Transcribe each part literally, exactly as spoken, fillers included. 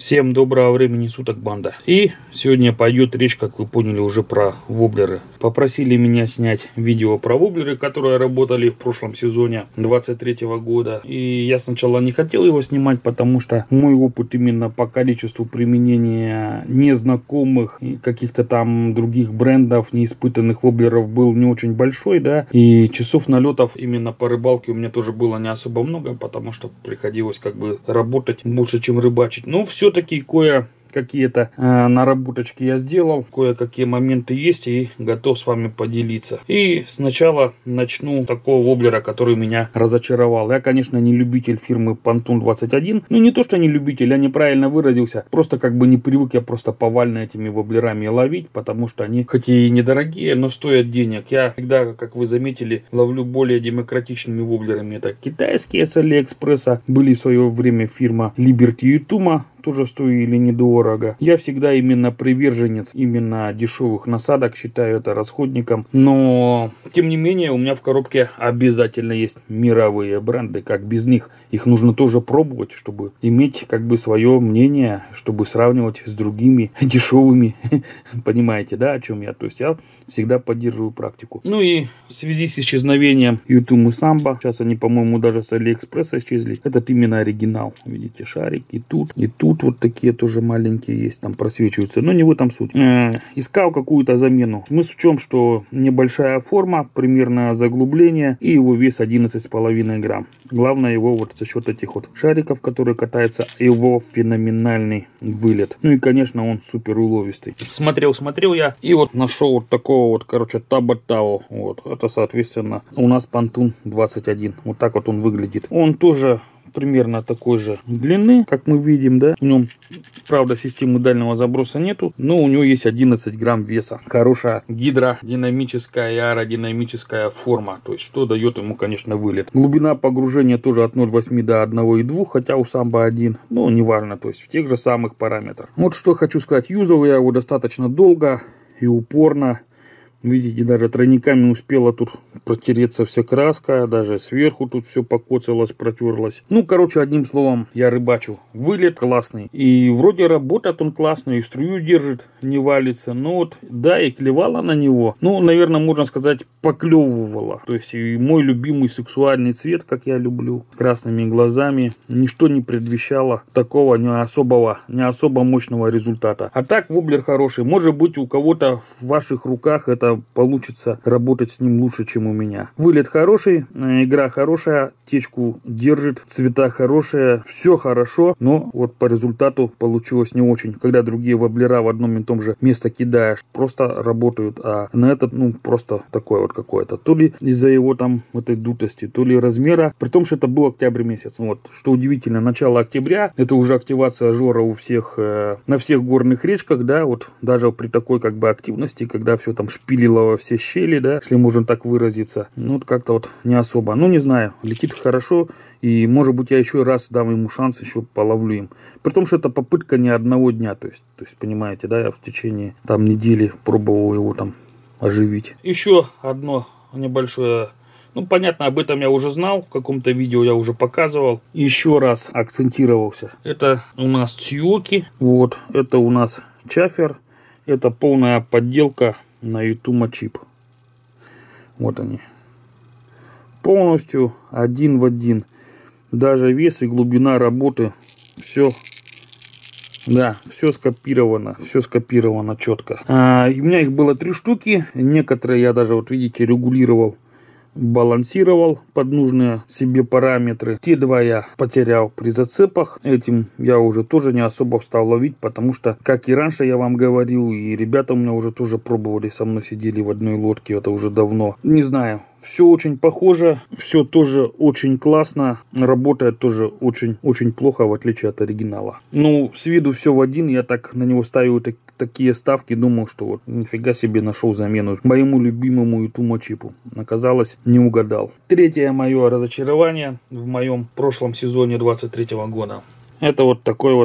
Всем доброго времени суток, банда. И сегодня пойдет речь, как вы поняли, уже про воблеры. Попросили меня снять видео про воблеры, которые работали в прошлом сезоне двадцать третьего года. И я сначала не хотел его снимать, потому что мой опыт именно по количеству применения незнакомых и каких-то там других брендов, неиспытанных воблеров был не очень большой, да. И часов налетов именно по рыбалке у меня тоже было не особо много, потому что приходилось как бы работать больше, чем рыбачить. Но все все-таки кое какие-то э, наработочки я сделал, кое-какие моменты есть и готов с вами поделиться. И сначала начну такого воблера, который меня разочаровал. Я, конечно, не любитель фирмы Pontoon двадцать один. Ну, не то, что не любитель, я неправильно выразился. Просто как бы не привык я просто повально этими воблерами ловить, потому что они, хоть и недорогие, но стоят денег. Я всегда, как вы заметили, ловлю более демократичными воблерами. Это китайские с Алиэкспресса. Были в свое время фирма Liberty Yutuma. Тоже стоили недорого. Я всегда именно приверженец именно дешевых насадок, считаю это расходником. Но, тем не менее, у меня в коробке обязательно есть мировые бренды. Как без них? Их нужно тоже пробовать, чтобы иметь как бы свое мнение, чтобы сравнивать с другими дешевыми. Понимаете, да, о чем я? То есть я всегда поддерживаю практику. Ну и в связи с исчезновением Yutuma Samba, сейчас они, по-моему, даже с Алиэкспресса исчезли. Этот именно оригинал. Видите, шарики тут и тут. Тут вот такие тоже маленькие есть, там просвечиваются, но не в этом суть. Э, искал какую-то замену. Смысл в чем, что небольшая форма, примерно заглубление, и его вес одиннадцать с половиной грамм. Главное его вот за счет этих вот шариков, которые катаются, его феноменальный вылет. Ну и, конечно, он супер уловистый. Смотрел, смотрел я, и вот нашел вот такого вот, короче, Таботао. Вот, это, соответственно, у нас Pontoon двадцать один. Вот так вот он выглядит. Он тоже примерно такой же длины, как мы видим, да. В нем, правда, системы дальнего заброса нету, но у него есть одиннадцать грамм веса. Хорошая гидродинамическая и аэродинамическая форма, то есть что дает ему, конечно, вылет. Глубина погружения тоже от ноль целых восемь до одного и двух, хотя у Самбо один, но неважно, то есть в тех же самых параметрах. Вот что хочу сказать, юзал я его достаточно долго и упорно. Видите, даже тройниками успела тут протереться вся краска, даже сверху тут все покоцалось, протерлось. Ну, короче, одним словом, я рыбачу. Вылет классный. И вроде работает он классно, и струю держит, не валится. Но вот, да, и клевала на него. Ну, наверное, можно сказать, поклевывала. То есть, и мой любимый сексуальный цвет, как я люблю, красными глазами, ничто не предвещало такого не особого, не особо мощного результата. А так, воблер хороший. Может быть, у кого-то в ваших руках это получится работать с ним лучше, чем у меня. Вылет хороший, игра хорошая, течку держит, цвета хорошие, все хорошо, но вот по результату получилось не очень. Когда другие воблера в одном и том же месте кидаешь, просто работают, а на этот, ну, просто такое вот какое-то. То ли из-за его там этой дутости, то ли размера, при том, что это был октябрь месяц. Вот, что удивительно, начало октября, это уже активация жора у всех, э, на всех горных речках, да, вот, даже при такой как бы активности, когда все там шпилило во все щели, да, если можно так выразиться. Ну, вот как-то вот не особо. Ну, не знаю, летит хорошо, и, может быть, я еще раз дам ему шанс, еще половлю им. При том, что это попытка не одного дня, то есть, то есть, понимаете, да, я в течение там недели пробовал его там оживить. Еще одно небольшое. Ну, понятно, об этом я уже знал, в каком-то видео я уже показывал. Еще раз акцентировался. Это у нас Тьюки, вот, это у нас Чафер, это полная подделка на Yutuma чип. Вот они. Полностью один в один. Даже вес и глубина работы. Все. Да, все скопировано. Все скопировано четко. А, у меня их было три штуки. Некоторые я даже, вот видите, регулировал, балансировал под нужные себе параметры. Те два я потерял при зацепах. Этим я уже тоже не особо стал ловить, потому что, как и раньше я вам говорил, и ребята у меня уже тоже пробовали, со мной сидели в одной лодке, это уже давно. Не знаю. Все очень похоже, все тоже очень классно, работает тоже очень-очень плохо, в отличие от оригинала. Ну, с виду все в один, я так на него ставил так, такие ставки, думал, что вот нифига себе нашел замену моему любимому Yutuma чипу. Оказалось, не угадал. Третье мое разочарование в моем прошлом сезоне двадцать третьего года. Это вот такой вот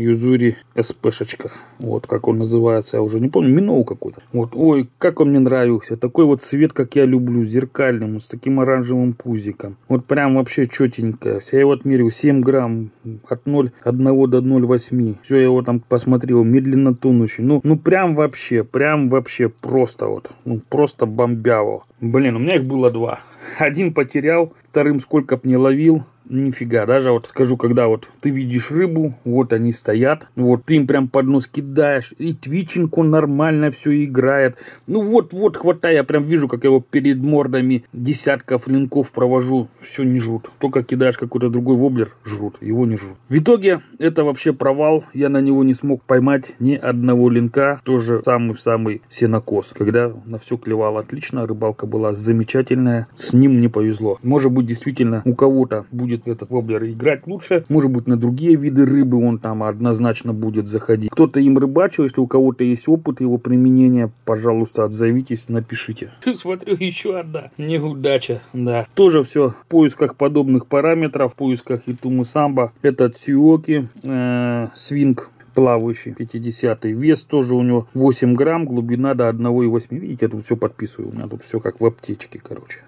Юзури СПшечка. Вот как он называется, я уже не помню. Миноу какой-то. Вот, ой, как он мне нравился. Такой вот цвет, как я люблю, зеркальным, с таким оранжевым пузиком. Вот прям вообще четенько. Я его отмерил семь грамм от ноль целых одна до ноль целых восемь. Все, я его там посмотрел, медленно тонущий. Ну, ну прям вообще, прям вообще просто вот. Ну, просто бомбяво. Блин, у меня их было два. Один потерял, вторым сколько б не ловил. Нифига, даже вот скажу, когда вот ты видишь рыбу, вот они стоят, вот ты им прям под нос кидаешь, и твичинг он нормально все играет. Ну вот, вот хватая, я прям вижу, как я его перед мордами десятков линков провожу, все не жрут. Только кидаешь какой-то другой воблер, жрут, его не жрут. В итоге это вообще провал, я на него не смог поймать ни одного линка, тоже самый-самый сенокос. Когда на все клевало отлично, рыбалка была замечательная, с ним мне повезло. Может быть, действительно у кого-то будет этот воблер играть лучше, может быть, на другие виды рыбы он там однозначно будет заходить. Кто-то им рыбачил, если у кого-то есть опыт его применения, пожалуйста, отзовитесь, напишите. Смотрю, еще одна неудача, да. Тоже все в поисках подобных параметров, в поисках Итумы Самбо. Это Тсуоки э, свинг плавающий, пятидесятый. Вес тоже у него восемь грамм, глубина до одна целых восемь. Видите, я тут все подписываю. У меня тут все как в аптечке, короче.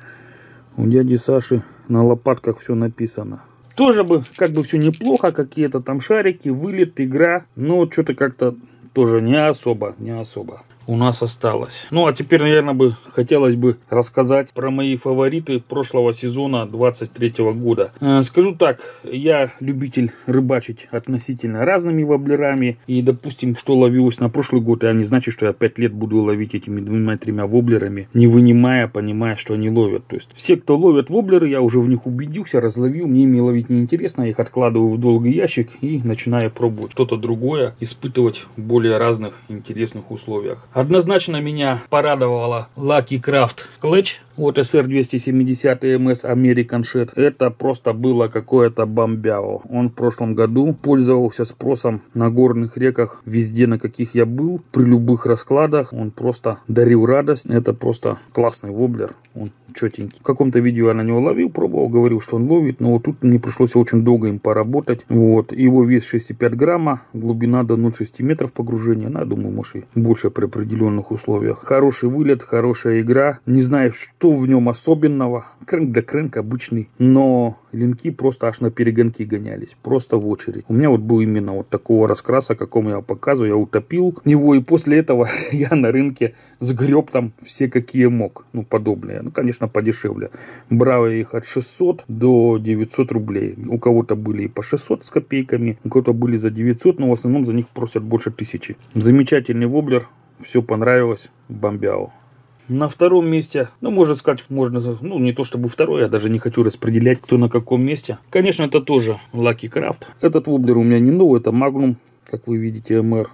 У дяди Саши на лопатках все написано. Тоже бы, как бы все неплохо, какие-то там шарики, вылет, игра. Но что-то как-то тоже не особо, не особо у нас осталось. Ну, а теперь, наверное, бы хотелось бы рассказать про мои фавориты прошлого сезона двадцать третьего года. Э, скажу так, я любитель рыбачить относительно разными воблерами. И, допустим, что ловилось на прошлый год, это не значит, что я пять лет буду ловить этими двумя-тремя воблерами, не вынимая, понимая, что они ловят. То есть, все, кто ловят воблеры, я уже в них убедился, разловил, мне ими ловить неинтересно, я их откладываю в долгий ящик и начинаю пробовать что-то другое, испытывать в более разных интересных условиях. Однозначно меня порадовала Lucky Craft Clutch. Вот эс эр двести семьдесят эм эс American Shed. Это просто было какое-то бомбяо. Он в прошлом году пользовался спросом на горных реках везде, на каких я был. При любых раскладах он просто дарил радость. Это просто классный воблер. Он четенький. В каком-то видео я на него ловил, пробовал, говорил, что он ловит. Но вот тут мне пришлось очень долго им поработать. Вот. Его вес шесть и пять грамма. Глубина до ноль целых шесть метров погружения. Ну, я думаю, может и больше при определенных условиях. Хороший вылет, хорошая игра. Не знаю, что в нем особенного. Крэнк да крэнк обычный. Но линки просто аж на перегонки гонялись. Просто в очередь. У меня вот был именно вот такого раскраса, какому я показываю. Я утопил его. И после этого я на рынке сгреб там все, какие мог. Ну, подобные. Ну, конечно, подешевле. Брал я их от шестисот до девятисот рублей. У кого-то были и по шестьсот с копейками. У кого-то были за девятьсот. Но в основном за них просят больше тысячи. Замечательный воблер. Все понравилось. Бомбяо. На втором месте, ну, можно сказать, можно, ну, не то чтобы второй, я даже не хочу распределять, кто на каком месте. Конечно, это тоже Lucky Craft. Этот воблер у меня не новый, это Magnum, как вы видите, эм эр.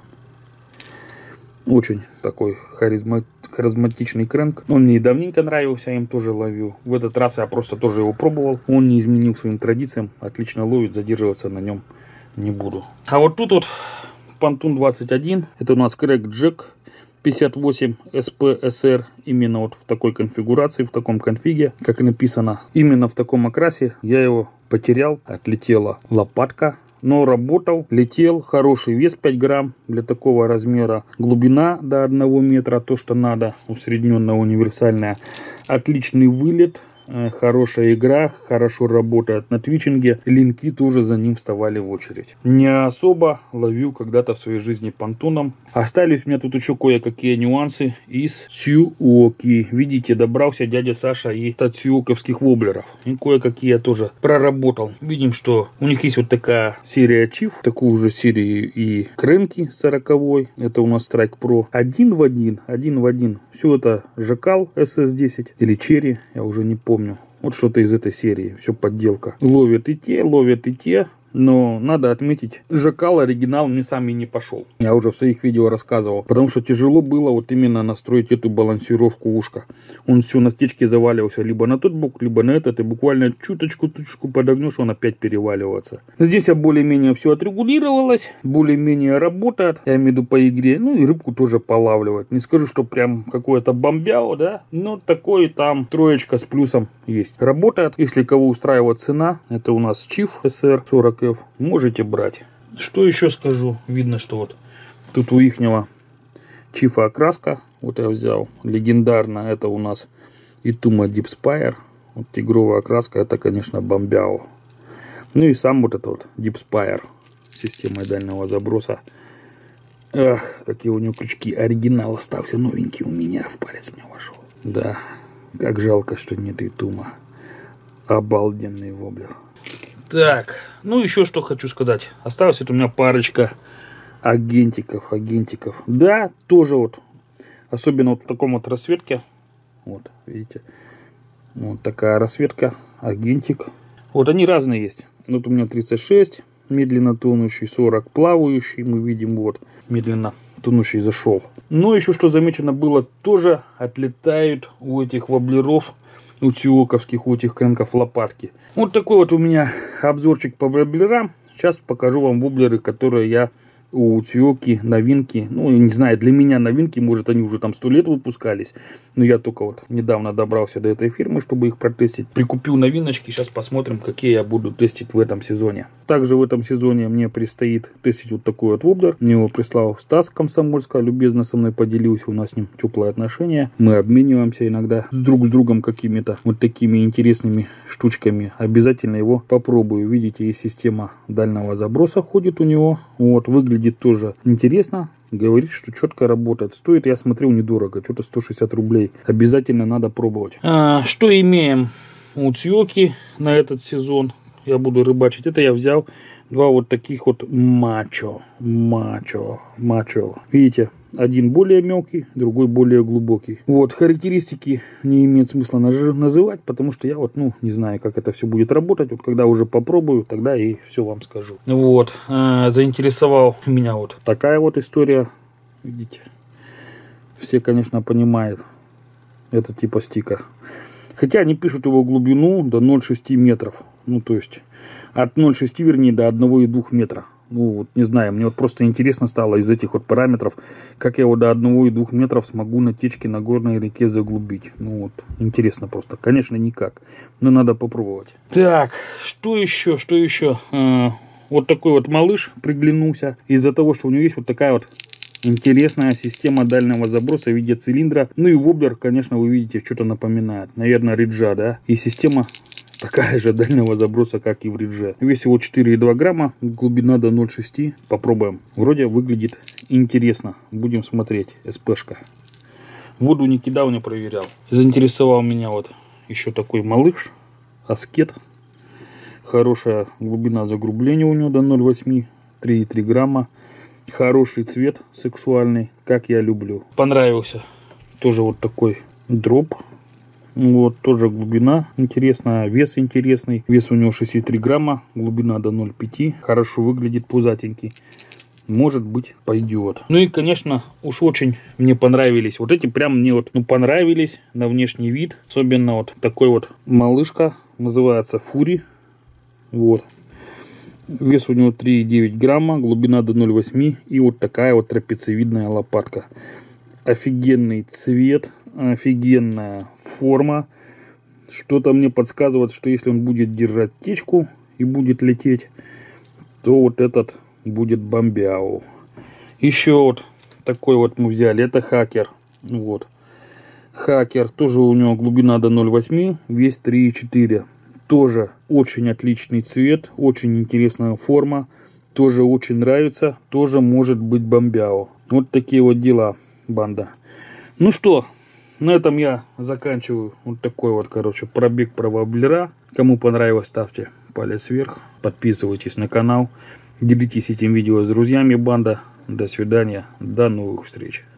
Очень такой харизма... харизматичный крэнк. Он мне и давненько нравился, я им тоже ловил. В этот раз я просто тоже его пробовал. Он не изменил своим традициям, отлично ловит, задерживаться на нем не буду. А вот тут вот Pontoon двадцать один, это у нас Crack Jack пятьдесят восемь эс пи эс эр, именно вот в такой конфигурации, в таком конфиге, как и написано. Именно в таком окрасе я его потерял, отлетела лопатка, но работал, летел, хороший вес пять грамм для такого размера, глубина до одного метра, то что надо, усредненная, универсальная, отличный вылет. Хорошая игра, хорошо работает на твичинге. Линки тоже за ним вставали в очередь. Не особо ловил когда-то в своей жизни понтоном. Остались у меня тут еще кое-какие нюансы из Тсуоки. Видите, добрался дядя Саша и тсуоковских воблеров. И кое-какие я тоже проработал. Видим, что у них есть вот такая серия Чиф. Такую же серию и крэнки сороковой. Это у нас Strike Pro. Один в один, один в один. Все это Жакал эс эс десять или Черри, я уже не помню. Вот что-то из этой серии. Все подделка. Ловят и те, ловят и те. Но надо отметить, Жакал оригинал мне сам и не пошел. Я уже в своих видео рассказывал. Потому что тяжело было вот именно настроить эту балансировку ушка. Он все на стечке заваливался либо на тот бок, либо на этот. И буквально чуточку-чуточку подогнешь, он опять переваливается. Здесь я более-менее все отрегулировалось. Более-менее работает. Я имею в виду по игре. Ну и рыбку тоже полавливает. Не скажу, что прям какое-то бомбяо, да. Но такой там троечка с плюсом есть. Работает. Если кого устраивает цена, это у нас Чиф эс эр сорок эф. Можете брать. Что еще скажу? Видно, что вот тут у ихнего чифа окраска. Вот я взял. Легендарно. Это у нас Итума Deep Spire. Вот тигровая окраска. Это, конечно, Бомбяо. Ну и сам вот этот вот Deep Spire. Системой дальнего заброса. Эх, какие у него крючки. Оригинал остался новенький у меня. В палец мне вошел. Да. Как жалко, что нет Итума. Обалденный воблер. Так. Ну еще что хочу сказать. Осталась вот у меня парочка агентиков. Агентиков. Да, тоже вот. Особенно вот в таком вот расцветке. Вот, видите. Вот такая расцветка. Агентик. Вот они разные есть. Вот у меня тридцать шесть. Медленно тонущий. сорок плавающий. Мы видим вот. Медленно тонущий зашел. Но еще что замечено было. Тоже отлетают у этих воблеров. У тиоковских, у этих кренков лопатки. Вот такой вот у меня обзорчик по воблерам. Сейчас покажу вам воблеры, которые я у Тиоки, новинки. Ну, не знаю, для меня новинки, может, они уже там сто лет выпускались. Но я только вот недавно добрался до этой фирмы, чтобы их протестить. Прикупил новиночки, сейчас посмотрим, какие я буду тестить в этом сезоне. Также в этом сезоне мне предстоит тестить вот такой вот воблер. Мне его прислал Стас Комсомольска, любезно со мной поделился, у нас с ним теплые отношения. Мы обмениваемся иногда друг с другом какими-то вот такими интересными штучками. Обязательно его попробую. Видите, и система дальнего заброса ходит у него. Вот, выглядит тоже интересно. Говорит, что четко работает. Стоит, я смотрел, недорого. Что-то сто шестьдесят рублей. Обязательно надо пробовать. А, что имеем у Тиоки на этот сезон? Я буду рыбачить. Это я взял два вот таких вот мачо. Мачо. Мачо. Видите? Один более мелкий, другой более глубокий. Вот, характеристики не имеет смысла называть, потому что я вот, ну, не знаю, как это все будет работать. Вот когда уже попробую, тогда и все вам скажу. Вот, э, заинтересовал меня вот такая вот история. Видите? Все, конечно, понимают. Это типа стика. Хотя они пишут его глубину до ноль целых шесть десятых метров. Ну, то есть, от ноль целых шесть десятых, вернее, до одного целых двух метра. Ну, вот, не знаю, мне вот просто интересно стало из этих вот параметров, как я его до одного целых двух метров смогу на течке на горной реке заглубить. Ну, вот, интересно просто. Конечно, никак, но надо попробовать. Так, что еще, что еще? А, вот такой вот малыш приглянулся из-за того, что у него есть вот такая вот интересная система дальнего заброса в виде цилиндра. Ну и воблер, конечно, вы видите, что-то напоминает. Наверное, риджа, да? И система такая же дальнего заброса, как и в ридже. Вес его четыре и два грамма, глубина до ноль целых шесть десятых. Попробуем. Вроде выглядит интересно. Будем смотреть. СПшка. Воду не кидал, не проверял. Заинтересовал меня вот еще такой малыш. Аскет. Хорошая глубина загрубления у него до ноль целых восемь десятых. три и три грамма. Хороший цвет, сексуальный, как я люблю. Понравился. Тоже вот такой дроп. Вот, тоже глубина интересная, вес интересный. Вес у него шестьдесят три грамма, глубина до ноль целых пять десятых. Хорошо выглядит, пузатенький. Может быть, пойдет. Ну и, конечно, уж очень мне понравились. Вот эти прям мне вот, ну, понравились на внешний вид. Особенно вот такой вот малышка. Называется Фури. Вот. Вес у него три и девять грамма, глубина до ноль целых восемь десятых. И вот такая вот трапециевидная лопатка. Офигенный цвет, офигенная форма. Что-то мне подсказывает, что если он будет держать течку и будет лететь, то вот этот будет Бомбяо. Еще вот такой вот мы взяли. Это Хакер. Вот. Хакер. Тоже у него глубина до ноль целых восемь десятых, вес три и четыре. Тоже очень отличный цвет, очень интересная форма. Тоже очень нравится. Тоже может быть Бомбяо. Вот такие вот дела, банда. Ну что, на этом я заканчиваю вот такой вот, короче, пробег про воблера. Кому понравилось, ставьте палец вверх. Подписывайтесь на канал. Делитесь этим видео с друзьями, банда. До свидания. До новых встреч.